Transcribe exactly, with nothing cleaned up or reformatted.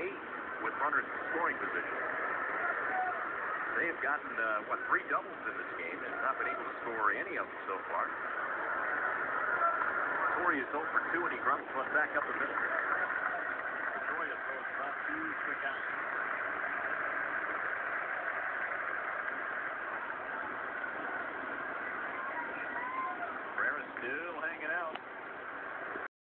eight with runners in scoring position. They have gotten, uh, what, three doubles in this game and not been able to score any of them so far. Torrey is oh for two, and he grumps one back up the middle. Pedroia throws about two quick outs.